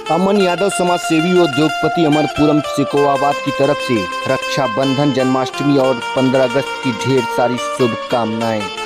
अमन यादव समाज सेवी और उद्योगपति अमरपुरम सिकोवाबाद की तरफ से रक्षाबंधन, जन्माष्टमी और 15 अगस्त की ढेर सारी शुभकामनाएं।